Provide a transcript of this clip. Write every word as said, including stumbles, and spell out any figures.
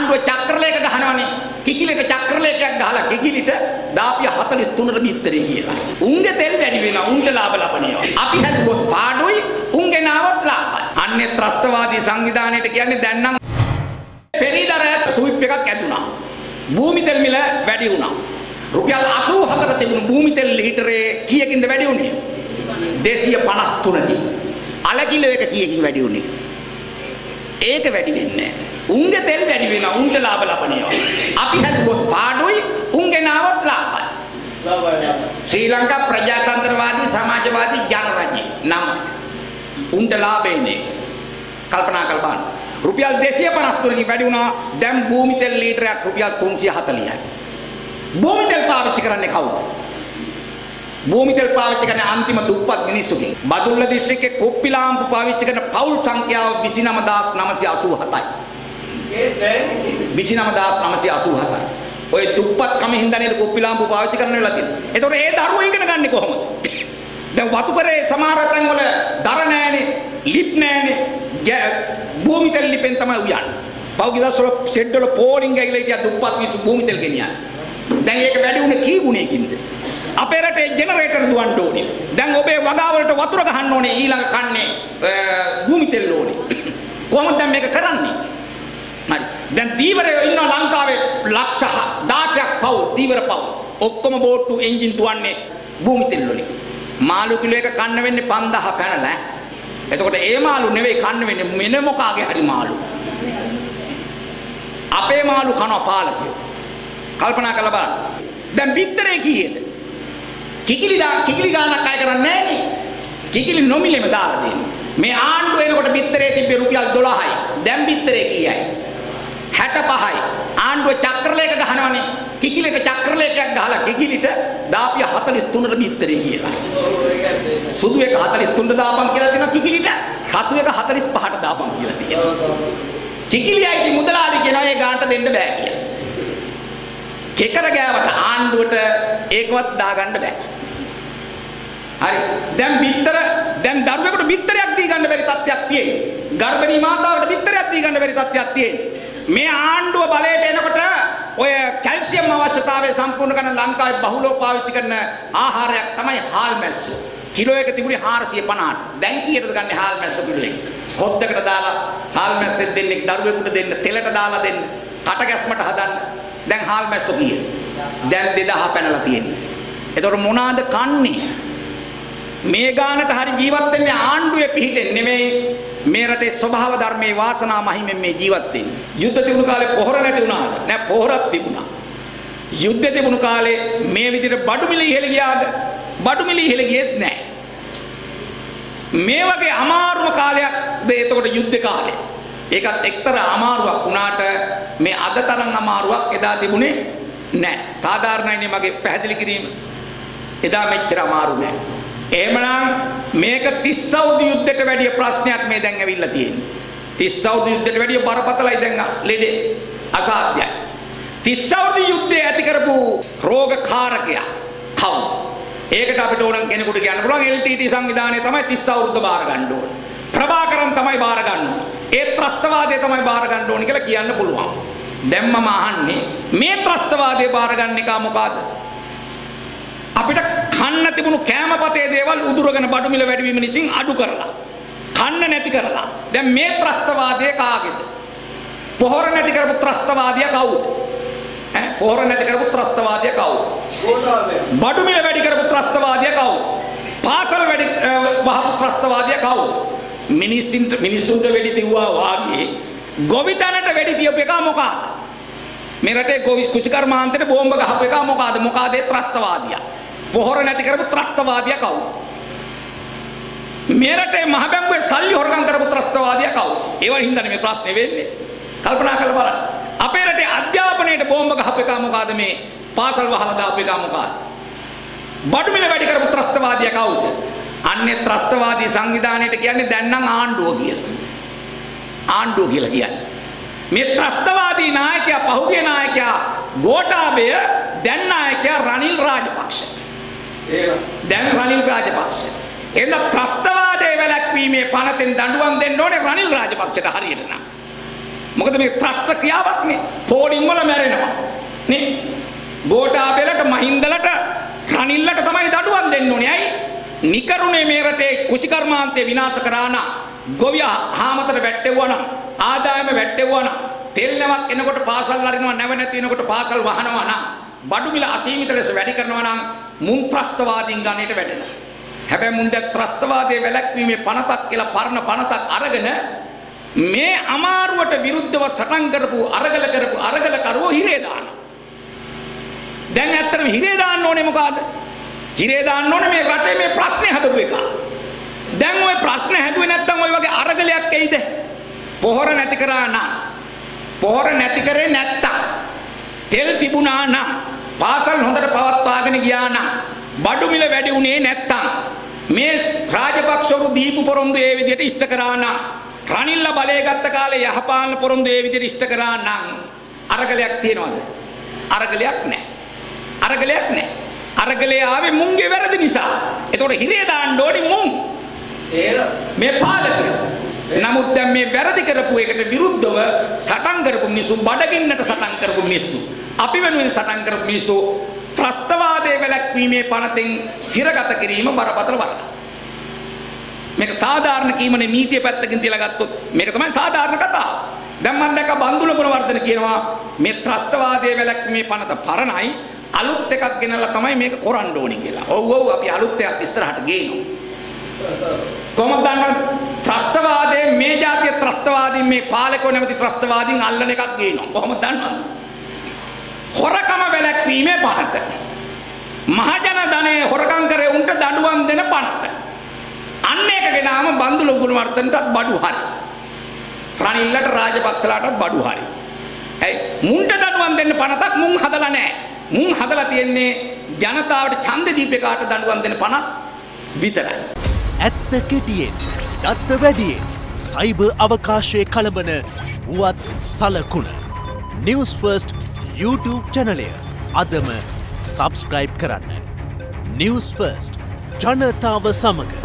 ආණ්ඩුව චක්‍රලේඛ ගහනවනේ. කිකිලිට චක්‍රලේඛයක් ගහලා කිකිලිට දාපිය හතළිස් තුනට බිත්තරේ කියලා. උන්ගේ තෙල් වැඩි වෙනවා. උන්ට ලාභ ලබනවා. අපි හදුවොත් පාඩුයි උන්ගේ නාවත් ලාභයි. අන්නේ ත්‍රස්තවාදී සංවිධානයට කියන්නේ දැන් නම් පෙරීදර ස්විප් එකක් ඇතුණා. භූමි තෙල් මිල වැඩි වුණා. රුපියල් අසූ හතර තිබුණු භූමි තෙල් ලීටරේ කීයකින්ද වැඩි වුණේ? දෙසිය පනස් තුනකින්. අල කිලෝ එක කීයකින් වැඩි වුණේ? ඒක වැඩි වෙන්නේ නැහැ. උන්ගේ තෙල් වැඩි වෙනවා. උන්ට ලාභ ලබනවා. අපි හදුවොත් පාඩුයි උන්ගේ නාවත් ලාභයි. ශ්‍රී ලංකා ප්‍රජාතන්ත්‍රවාදී සමාජවාදී ජනරජය නම් උන්ට ලාභෙන්නේ. කල්පනා කරලා බලන්න. රුපියල් දෙසිය පනස් තුනකින් වැඩි වුණා. දැන් භූමි තෙල් ලීටරයක් රුපියල් තුන්සිය හතළිහයි. භූමි තෙල් පාවිච්චි කරන්නේ කවුද? භූමි තෙල් පාවිච්චි කරන අන්තිම දුප්පත් මිනිස්සුගේ. බදුල්ල දිස්ත්‍රික්කයේ කොප්පිලාම්පු පාවිච්චි කරන පවුල් සංඛ්‍යාව විසි නම දහස් නවසිය අසූ හතයි. විසි නම දහස් නවසිය අසූ හතයි. ඔය දුප්පත් කම හින්දා නේද කොප්පිලාම්පු පාවිච්චි කරන්න වෙලා තියෙන්නේ. ඒතකොට ඒ දරුවෝ ඉගෙන ගන්නේ කොහොමද? දැන් වතුකරේ සමහර තැන් වල දර නැහැනේ, ලිප් නැහැනේ. භූමි තෙල් ලිපෙන් තමයි උයන්නේ. පෞගි දවස්වල ෂෙඩ් වල පෝලිං ගිහලා හිටියා දුප්පත් මිනිස්සු භූමි තෙල් ගෙනියන්නේ. දැන් ඒක වැඩි උනේ කී ගුණයකින්ද? අපේ රටේ ජෙනරේටර් දුවන්න ඕනේ. දැන් ඔබේ වගාවලට වතුර ගහන්න ඕනේ ඊළඟ කන්නේ භූමි තෙල් ඕනේ. කොහොමද දැන් මේක කරන්නේ? හරි. දැන් දීවරයෝ ඉන්නවා ලංකාවේ ලක්ෂ දහසක් පව් දීවර පව්. ඔක්කොම බෝට්ටු එන්ජින් දුවන්නේ භූමි තෙල් වලින්. මාළු කිලෝ එක කන්න වෙන්නේ පන්දාහ පැනලා. එතකොට ඒ මාළු නෙවෙයි කන්න වෙන්නේ මෙන මොකාගේ හරි මාළු. අපේ මාළු කනවා පාලකයෝ. කල්පනා කරලා බලන්න. දැන් බිත්තරේ කීයේද? කිකිලි දා කිකිලි ගානක් අය කරන්නේ නැහැ නේ. කිකිලි නොමිලෙම දාලා දෙන්නේ. මේ ආණ්ඩුව එනකොට බිත්තරේ තිබ්බේ රුපියල් දොළහයි. දැන් බිත්තරේ කීයයි? හැට පහයි. ආණ්ඩුව චක්‍රලේඛ ගහනවනේ. කිකිලිට චක්‍රලේඛයක් ගහලා කිකිලිට දාපිය හතළිස් තුනට බිත්තරේ කියලා. සුදු එක හතළිස් තුනට දාපන් කියලා තියෙනවා කිකිලිට. රතු එක හතළිස් පහට දාපන් කියලා තියෙනවා. කිකිලියයි මුදලාලි කියනවා ඒ ගානට දෙන්න බෑ කියලා. කෙකර ගෑවට ආණ්ඩුවට ඒකවත් දාගන්න බෑ. හරි. දැන් බිත්තර දැන් දරුවෙකුට බිත්තරයක් දී ගන්න බැරි තත්ත්වයක් තියෙන්නේ. ගර්භණී මාතාවට බිත්තරයක් දී ගන්න බැරි තත්ත්වයක් තියෙන්නේ. මේ ආණ්ඩුව බලයට එනකොට ඔය කැල්සියම් අවශ්‍යතාවය සම්පූර්ණ කරන ලංකාවේ බහුලව පාවිච්චි කරන ආහාරයක් තමයි හාල් මැස්සෝ. කිලෝ එක තිබුණේ හාරසිය පනහට. දැන් කීයටද ගන්නේ හාල් මැස්සෝ කිලෝ එක? හොද්දකට දාලා හාල් මැස්සෙක් දෙන්නෙක් දරුවෙකුට දෙන්න, තෙලට දාලා දෙන්න, කට ගැස්මට හදන්න. දැන් හාල් මැස්සෝ කීයද? දැන් දෙදාහ පැනලා තියෙන්නේ. එතකොට මොනවාද කන්නේ? මේ ගානට හරි ජීවත් වෙන්නේ ආණ්ඩුවේ පිහිටෙන් නෙමෙයි මේ රටේ ස්වභාව ධර්මයේ වාසනා මහිමෙන් මේ ජීවත් වෙන්නේ. යුද්ධ තිබුණු කාලේ පොහොර නැති වුණාද? නෑ පොහොරක් තිබුණා. යුද්ධ තිබුණු කාලේ මේ විදිහට බඩු මිල ඉහළ ගියාද? බඩු මිල ඉහළ ගියෙත් නෑ. මේ වගේ අමාරුම කාලයක් ද එතකොට යුද්ධ කාලේ. ඒකත් එක්තරා අමාරුවක් වුණාට මේ අද තරම් අමාරුවක් එදා තිබුණේ නෑ. සාධාරණයිනේ මගේ පැහැදිලි කිරීම. එදා මෙච්චර අමාරු නෑ. එහෙමනම් මේක තිස් අවුරුදු යුද්ධයට වැඩිය ප්‍රශ්නයක් මේ දැන් ඇවිල්ලා තියෙන්නේ. තිස් අවුරුදු යුද්ධයට වැඩිය බරපතලයි දැන් ලෙඩේ අසාධ්‍යයි. තිස් අවුරුදු යුද්ධය ඇති කරපු රෝගකාරකයා කවුද? ඒකට අපිට ඕන කෙනෙකුට කියන්න පුළුවන් එල් ටී ටී සංවිධානය තමයි තිස් අවුරුද්ද බාර ගන්න ඕන. ප්‍රභාකරන් තමයි බාර ගන්න ඕන. ඒ ත්‍රස්තවාදය තමයි බාර ගන්න ඕන කියලා කියන්න පුළුවන්. දැන් මම අහන්නේ මේ ත්‍රස්තවාදය බාර ගන්න එක මොකද්ද? අපිට කන්න තිබුණු කෑමපතේ දේවල් උදුරගෙන බඩු මිල වැඩි වීම නිසින් අඩු කරලා කන්න නැති කරලා දැන් මේ ත්‍රස්තවාදය කාගේද? පොහොර නැති කරපු ත්‍රස්තවාදියා කවුද? ඈ පොහොර නැති කරපු ත්‍රස්තවාදියා කවුද? බඩු මිල වැඩි කරපු ත්‍රස්තවාදියා කවුද? පාසල් වැඩි වහපු ත්‍රස්තවාදියා කවුද? මිනිස්සුන්ට මිනිස්සුන්ට වෙඩි තියුවා වාගේ ගොවිතැනට වෙඩි තියපු එක මොකක්ද? මේ රටේ කුෂිකර්මාන්තයට බෝම්බ ගහපු එක මොකක්ද? මොකද ඒ ත්‍රස්තවාදියා. පොහොර නැති කරපු ත්‍රස්තවාදියා කවුද? මේ රටේ මහ බැංකුවේ සල්ලි හොරකම් කරපු ත්‍රස්තවාදියා කවුද? ඒවල හින්දානේ මේ ප්‍රශ්නේ වෙන්නේ. කල්පනා කරලා බලන්න. අපේ රටේ අධ්‍යාපනයට බෝම්බ ගහපු එක මොකද? මේ පාසල් වහලා දාපු එක මොකද? බඩු මිල වැඩි කරපු ත්‍රස්තවාදියා කවුද? අන්නේ ත්‍රස්තවාදී සංවිධානයට කියන්නේ දැන් නම් ආණ්ඩුව කියලා. ආණ්ඩුව කියලා කියන්නේ. මේ ත්‍රස්තවාදී නායකයා පහුගිය නායකයා ගෝඨාභය දැන් නායකයා රනිල් රාජපක්ෂ. දැන් රනිල් රාජපක්ෂ. එන්න ත්‍රස්තවාදයේ වැළැක්වීමේ පනතෙන් දඬුවම් දෙන්න ඕනේ රනිල් රාජපක්ෂට හරියට නම්. මොකද මේ ත්‍රස්ත ක්‍රියාවක් නේ. ගෝඨාභයලට මහින්දලට රනිල්ලට තමයි දඩුවම් දෙන්න ඕනේ. ඇයි? නිකරුණේ මේ රටේ කුෂිකර්මාන්තේ විනාශ කරා නම්, ගොවියා හාමතට වැටෙවුවා නම්, ආදායම වැටෙවුවා නම්, තෙල් නැවක් එනකොට පාසල් අරිනවා, නැව නැති වෙනකොට පාසල් වහනවා නම්, බඩු මිල අසීමිත ලෙස වැඩි කරනවා නම් මුන් ත්‍රස්තවාදීන් ගණයට වැටෙනවා. හැබැයි මුන් දැන් ත්‍රස්තවාදයේ වැළැක්වීමේ පනතක් කියලා පරණ පනතක් අරගෙන මේ අමාරුවට විරුද්ධව සටන් කරපු අරගල කරපු අරගල කරවෝ හිරේ දානවා. දැන් ඇත්තටම හිරේ දාන්න ඕනේ මොකද්ද? හිරේ දාන්න ඕනේ මේ රටේ මේ ප්‍රශ්නේ හදපු එක. දැන් ওই ප්‍රශ්නේ හැදුවේ නැත්නම් ওই වගේ අරගලයක් එයිද? පොහොර නැති කරා නම්, පොහොර නැති කරේ නැත්තම්, තෙල් තිබුණා නම්, පාසල් හොඳට පවත්වාගෙන ගියා නම්, බඩු මිල වැඩි උනේ නැත්තම්, මේ රාජපක්ෂවරු දීපු පොරොන්දු ඒ විදිහට ඉෂ්ට කරා නම්, රනිල්ල බලය ගත්ත කාලේ යහපාලන පොරොන්දු ඒ විදිහට ඉෂ්ට කරා නම් අරගලයක් තියනවද? අරගලයක් නැහැ. අරගලයක් නැහැ. අරගලේ ආවේ මුන්ගේ වැරදි නිසා. ඒතකොට හිරේ දාන්න ඕනේ මුන්. මේ පාලකයෝ. නමුත් දැන් මේ වැරදි කරපු එකට විරුද්ධව සටන් කරපු මිනිස්සු, බඩගින්නට සටන් කරපු මිනිස්සු, අපි වෙනුවෙන් සටන් කරපු මිනිස්සු ත්‍රස්තවාදයේ වැළැක්වීමේ පනතෙන් සිරගත කිරීම බරපතල වරදක්. මේක සාධාරණ කීමනේ නීතිය පැත්තකින් තියලා ගත්තොත් මේක තමයි සාධාරණ කතාව. දැන් මම දැක්ක බන්දුල ගුණවර්ධන කියනවා මේ ත්‍රස්තවාදයේ වැළැක්වීමේ පනත පරණයි, අලුත් එකක් ගෙනල්ලා තමයි මේක කරන්න ඕනේ කියලා. ඔව් ඔව් අපි අලුත් එකක් ඉස්සරහට ගේනවා. කොහොමද දන්නවද? ත්‍රස්තවාදයේ මේ જાතිය ත්‍රස්තවාදීන් මේ පාලකෝ නැමැති ත්‍රස්තවාදීන් අල්ලන එකක් ගේනවා. කොහොමද දන්නවද? හොරකම වැළැක්වීමේ පනත. මහජන ධනය හොරකම් කරේ උන්ට දඬුවම් දෙන පනත. අන්න එක ගෙනාම බන්දුල ගුණවර්ධනටත් බඩු හරි. රනිල්ලට රාජපක්ෂලාටත් බඩු හරි. ඇයි? මුන්ට දඬුවම් දෙන්න පනතක් මුන් හදලා නැහැ. මුන් හදලා තියෙන්නේ ජනතාවට ඡන්ද දීපේකට දඬුවම් දෙන පනත් විතරයි. ඇත්ත කෙටියෙන්, දත්ත වැඩියෙන්, සයිබර් අවකාශයේ කලබන වුවත් සලකුණ. නිවුස් ෆර්ස්ට් YouTube චැනලය අදම සබස්ක්‍රයිබ් කරන්න. නිවුස් ෆර්ස්ට් ජනතාව සමග